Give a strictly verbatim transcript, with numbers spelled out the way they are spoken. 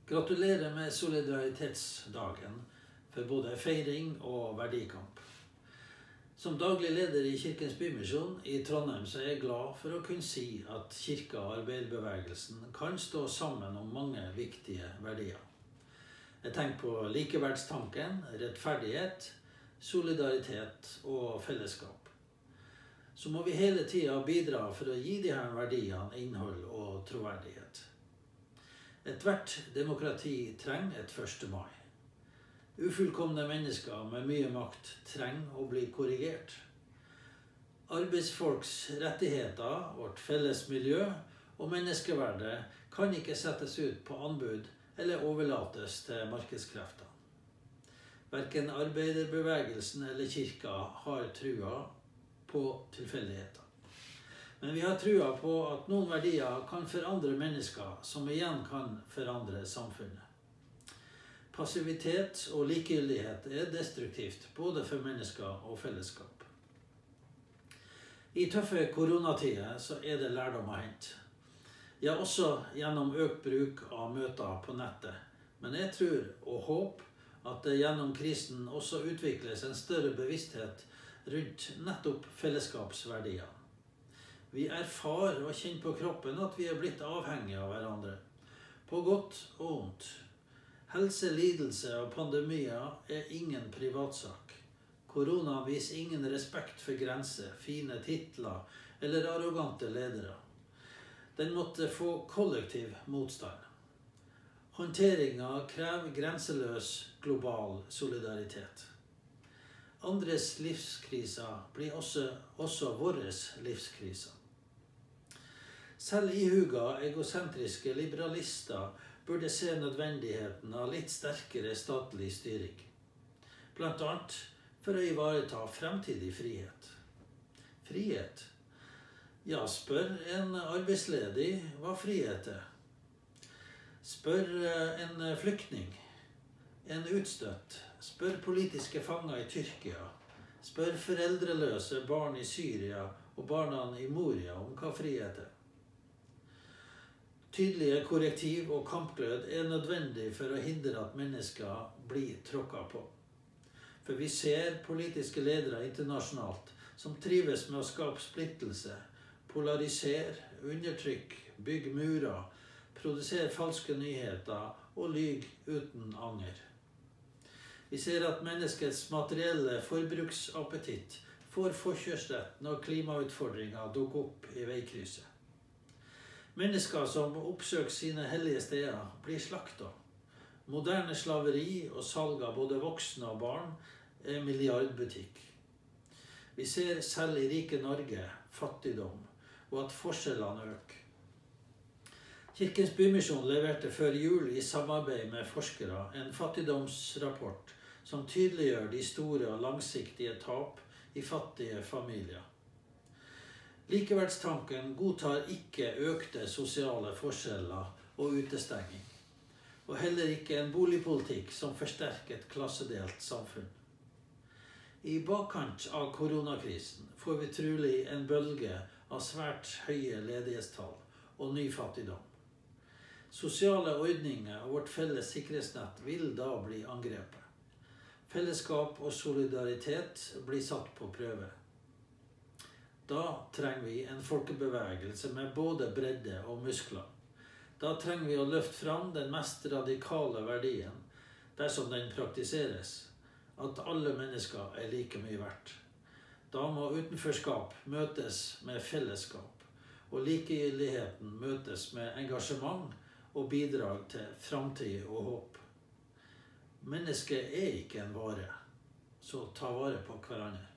Gratulerer med solidaritetsdagen for både feiring og verdikamp. Som daglig leder i Kirkens Bymisjon i Trondheim så er jeg glad for å kunne si at kirka og arbeiderbevegelsen kan stå sammen om mange viktige verdier. Jeg tenker på likeverdstanken, rettferdighet, solidaritet og fellesskap. Så må vi hele tiden bidra for å gi disse verdiene innhold og troverdighet. Ethvert demokrati trenger et første mai. Ufullkomne mennesker med mye makt trenger å bli korrigert. Arbeidsfolks rettigheter, vårt felles miljø og menneskeverdet kan ikke settes ut på anbud eller overlates til markedskreftene. Hverken arbeiderbevegelsen eller kirka har trua på tilfeldigheter. Men vi har trua på at noen verdier kan forandre mennesker, som igjen kan forandre samfunnet. Passivitet og likegyldighet er destruktivt, både for mennesker og fellesskap. I tøffe koronatider så er det lærdom å hente. Ja, også gjennom økt bruk av møter på nettet. Men jeg tror og håper at det gjennom krisen også utvikles en større bevissthet rundt nettopp fellesskapsverdier. Vi erfarer og kjenner på kroppen at vi er blitt avhengige av hverandre, på godt og ondt. Helse, lidelse og pandemier er ingen privatsak. Korona viser ingen respekt for grenser, fine titler eller arrogante ledere. Den måtte få kollektiv motstand. Håndteringen krever grenseløs global solidaritet. Andres livskriser blir også, også våres livskriser. Selv ihuga egosentriske liberalister burde se nødvendigheten av litt sterkere statlig styring. Blant annet for å ivareta fremtidig frihet. Frihet? Ja, spør en arbeidsledig hva frihet er. Spør en flyktning, en utstøtt. Spør politiske fanger i Tyrkia. Spør foreldreløse barn i Syria og barna i Moria om hva frihet er. Tydelige korrektiv og kampglød er nødvendig for å hindre at mennesker blir tråkket på. For vi ser politiske ledere internasjonalt som trives med å skape splittelse, polarisere, undertrykke, bygge murer, produsere falske nyheter og lyge uten anger. Vi ser at menneskets materielle forbruksappetitt får forkjørsrett når klimautfordringer dukker opp i veikrysset. Mennesker som oppsøker sine hellige steder blir slaktet. Moderne slaveri og salg av både voksne og barn er milliardbutikk. Vi ser selv i rike Norge fattigdom, og at forskjellene øker. Kirkens Bymisjon leverte før jul i samarbeid med forskere en fattigdomsrapport som tydeliggjør de store og langsiktige tap i fattige familier. Likeverdstanken godtar ikke økte sosiale forskjeller og utestenging, og heller ikke en boligpolitikk som forsterker et klassedelt samfunn. I bakkant av koronakrisen får vi trolig en bølge av svært høye ledighetstall og ny fattigdom. Sosiale ordninger og vårt felles sikkerhetsnett vil da bli angrepet. Fellesskap og solidaritet blir satt på prøve. Da trenger vi en folkebevegelse med både bredde og muskler. Da trenger vi å løfte fram den mest radikale verdien, dersom den praktiseres, at alle mennesker er like mye verdt. Da må utenforskap møtes med fellesskap, og likegyldigheten møtes med engasjement og bidrag til framtid og håp. Mennesket er ikke en vare, så ta vare på hverandre.